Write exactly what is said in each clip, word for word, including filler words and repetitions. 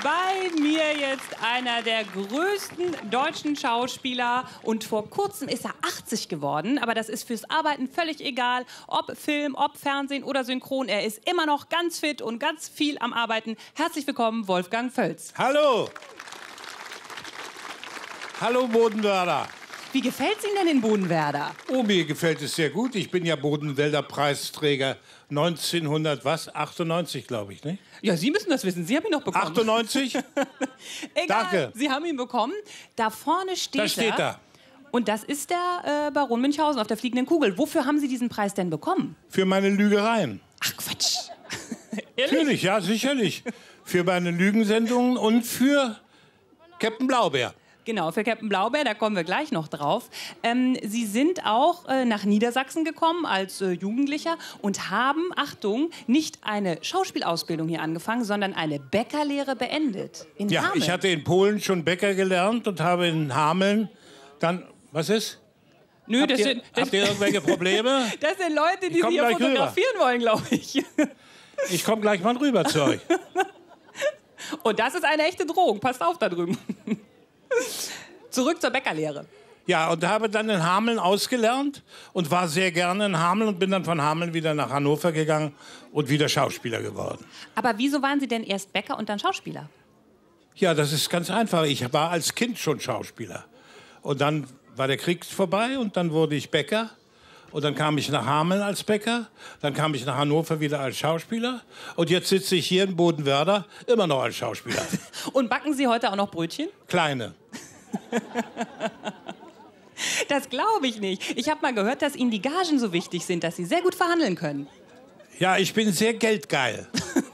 Bei mir jetzt einer der größten deutschen Schauspieler und vor kurzem ist er achtzig geworden, aber das ist fürs Arbeiten völlig egal, ob Film, ob Fernsehen oder Synchron, er ist immer noch ganz fit und ganz viel am Arbeiten. Herzlich willkommen, Wolfgang Völz. Hallo! Hallo Bodenwerder. Wie gefällt es Ihnen denn in Bodenwerder? Oh, mir gefällt es sehr gut. Ich bin ja Bodenwälder Preisträger neunzehnhundertachtundneunzig, glaube ich, ne? Ja, Sie müssen das wissen. Sie haben ihn noch bekommen. achtundneunzig? Egal, Danke. Sie haben ihn bekommen. Da vorne steht er. Da steht er. Und das ist der äh, Baron Münchhausen auf der fliegenden Kugel. Wofür haben Sie diesen Preis denn bekommen? Für meine Lügereien. Ach, Quatsch. Natürlich, ja, sicherlich. Für meine Lügensendungen und für Captain Blaubeer. Genau, für Captain Blaubeer, da kommen wir gleich noch drauf. Ähm, Sie sind auch äh, nach Niedersachsen gekommen als äh, Jugendlicher und haben, Achtung, nicht eine Schauspielausbildung hier angefangen, sondern eine Bäckerlehre beendet. In Ja, Hameln. ich hatte in Polen schon Bäcker gelernt und habe in Hameln dann... Was ist? Nö, habt, das ihr, sind, das, habt ihr irgendwelche Probleme? das sind Leute, die Ich komm Sie hier gleich fotografieren wollen, glaube ich. Ich komme gleich mal rüber zu euch. Und das ist eine echte Drohung. Passt auf da drüben. Zurück zur Bäckerlehre. Ja, und habe dann in Hameln ausgelernt und war sehr gerne in Hameln und bin dann von Hameln wieder nach Hannover gegangen und wieder Schauspieler geworden. Aber wieso waren Sie denn erst Bäcker und dann Schauspieler? Ja, das ist ganz einfach. Ich war als Kind schon Schauspieler. Und dann war der Krieg vorbei und dann wurde ich Bäcker. Und dann kam ich nach Hameln als Bäcker. Dann kam ich nach Hannover wieder als Schauspieler. Und jetzt sitze ich hier in Bodenwerder immer noch als Schauspieler. Und backen Sie heute auch noch Brötchen? Kleine. Das glaube ich nicht. Ich habe mal gehört, dass Ihnen die Gagen so wichtig sind, dass Sie sehr gut verhandeln können. Ja, ich bin sehr geldgeil.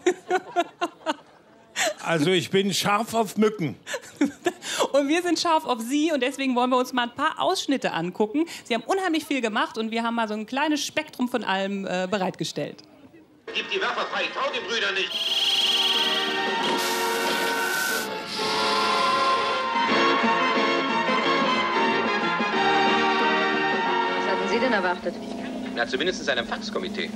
Also ich bin scharf auf Mücken. Und wir sind scharf auf Sie und deswegen wollen wir uns mal ein paar Ausschnitte angucken. Sie haben unheimlich viel gemacht und wir haben mal so ein kleines Spektrum von allem äh, bereitgestellt. Gib die Waffe frei, trau den Brüdern nicht. Was hatten Sie denn erwartet? Na, zumindest ein Empfangskomitee.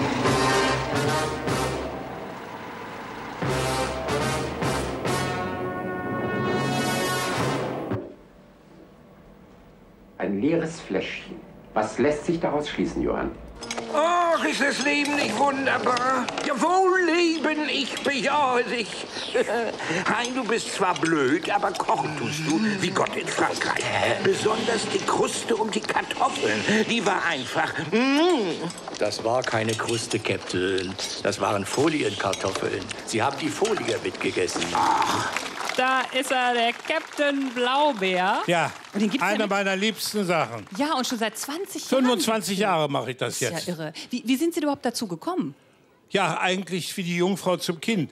Ein leeres Fläschchen. Was lässt sich daraus schließen, Johann? Ach, ist das Leben nicht wunderbar? Jawohl, Leben, ich bejahe dich. Hein, du bist zwar blöd, aber kochen tust du wie Gott in Frankreich. Besonders die Kruste um die Kartoffeln, die war einfach... Mm. Das war keine Kruste, Captain. Das waren Folienkartoffeln. Sie haben die Folie mitgegessen. Ach. Da ist er, der Captain Blaubeer. Ja, und den gibt's eine ja meiner liebsten Sachen. Ja, und schon seit zwanzig Jahren. fünfundzwanzig Jahre mache ich das Das jetzt. ist ja irre. Wie, wie sind Sie überhaupt dazu gekommen? Ja, eigentlich wie die Jungfrau zum Kind.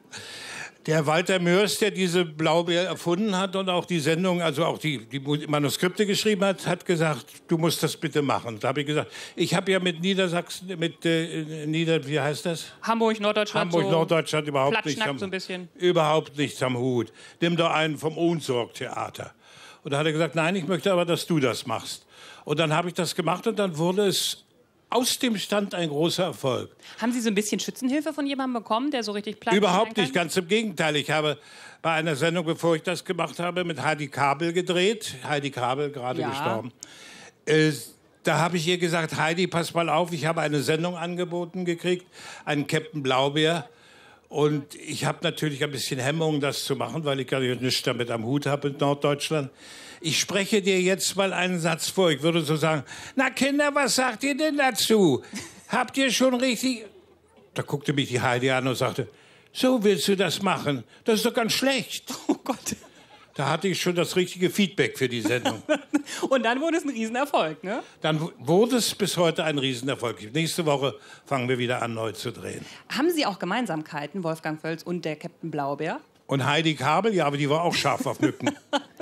Der Walter Mörs, der diese Blaubeer erfunden hat und auch die Sendung, also auch die, die Manuskripte geschrieben hat, hat gesagt, du musst das bitte machen. Da habe ich gesagt, ich habe ja mit Niedersachsen, mit äh, Nieder, wie heißt das? Hamburg, Norddeutschland. Hamburg, so Norddeutschland überhaupt nichts am, so ein bisschen. überhaupt nichts am Hut. Nimm doch einen vom Ohnsorg-Theater. Und da hat er gesagt, nein, ich möchte aber, dass du das machst. Und dann habe ich das gemacht und dann wurde es aus dem Stand ein großer Erfolg. Haben Sie so ein bisschen Schützenhilfe von jemandem bekommen, der so richtig platt Überhaupt sein kann? nicht, ganz im Gegenteil. Ich habe bei einer Sendung, bevor ich das gemacht habe, mit Heidi Kabel gedreht. Heidi Kabel, gerade Ja. gestorben. Äh, da habe ich ihr gesagt, Heidi, pass mal auf, ich habe eine Sendung angeboten gekriegt, einen Captain Blaubeer. Und ich habe natürlich ein bisschen Hemmung, das zu machen, weil ich gar nichts damit am Hut habe in Norddeutschland. Ich spreche dir jetzt mal einen Satz vor. Ich würde so sagen, na Kinder, was sagt ihr denn dazu? Habt ihr schon richtig... Da guckte mich die Heidi an und sagte, so willst du das machen? Das ist doch ganz schlecht. Oh Gott. Da hatte ich schon das richtige Feedback für die Sendung. Und dann wurde es ein Riesenerfolg, ne? Dann wurde es bis heute ein Riesenerfolg. Nächste Woche fangen wir wieder an, neu zu drehen. Haben Sie auch Gemeinsamkeiten, Wolfgang Völz und der Captain Blaubeer? Und Heidi Kabel, ja, aber die war auch scharf auf Mücken.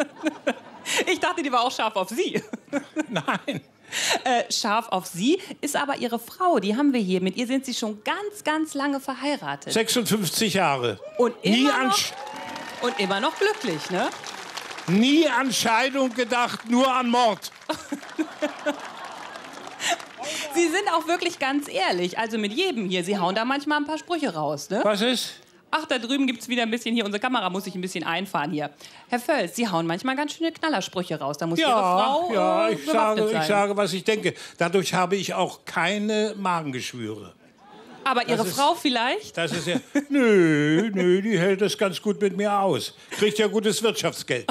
Ich dachte, die war auch scharf auf Sie. Nein. Äh, scharf auf Sie ist aber Ihre Frau, die haben wir hier. Mit ihr sind Sie schon ganz, ganz lange verheiratet. sechsundfünfzig Jahre. Und Nie immer, an, noch, und immer noch glücklich, ne? nie an Scheidung gedacht, nur an Mord. Sie sind auch wirklich ganz ehrlich, also mit jedem hier. Sie hauen da manchmal ein paar Sprüche raus, ne? Was ist? Ach, da drüben gibt's wieder ein bisschen hier. Unsere Kamera muss sich ein bisschen einfahren hier. Herr Völz, Sie hauen manchmal ganz schöne Knallersprüche raus. Da muss Ja, Ihre Frau ja, äh, ich bewaffnet sage, sein. ich sage, was ich denke. Dadurch habe ich auch keine Magengeschwüre. Aber Ihre ist- Frau vielleicht? Das ist ja. Nö, nö, die hält das ganz gut mit mir aus. Kriegt ja gutes Wirtschaftsgeld.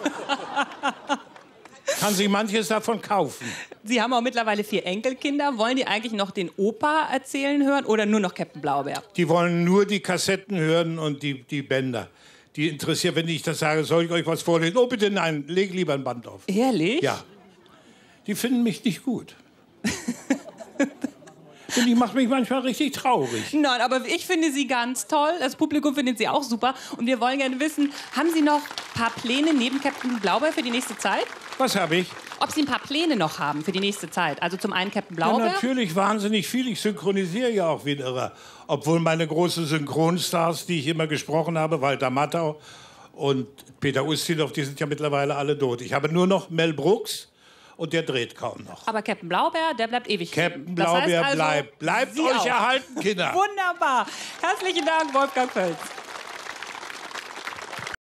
Kann sich manches davon kaufen. Sie haben auch mittlerweile vier Enkelkinder. Wollen die eigentlich noch den Opa erzählen hören oder nur noch Captain Blaubeer? Die wollen nur die Kassetten hören und die, die Bänder. Die interessiert, wenn ich das sage, soll ich euch was vorlesen? Oh, bitte nein, leg lieber ein Band auf. Ehrlich? Ja. Die finden mich nicht gut. Und die macht mich manchmal richtig traurig. Nein, aber ich finde Sie ganz toll. Das Publikum findet Sie auch super. Und wir wollen gerne wissen, haben Sie noch ein paar Pläne neben Captain Blaubeer für die nächste Zeit? Was habe ich? Ob Sie ein paar Pläne noch haben für die nächste Zeit? Also zum einen Captain Ja, Blaubeer. natürlich wahnsinnig viel. Ich synchronisiere ja auch wie ein Irrer. Obwohl meine großen Synchronstars, die ich immer gesprochen habe, Walter Matthau und Peter Ustinov, die sind ja mittlerweile alle tot. Ich habe nur noch Mel Brooks und der dreht kaum noch. Aber Captain Blaubeer, der bleibt ewig. Captain Das heißt Blaubeer also, bleibt. Bleibt Sie euch auch. erhalten, Kinder. Wunderbar. Herzlichen Dank, Wolfgang Völz.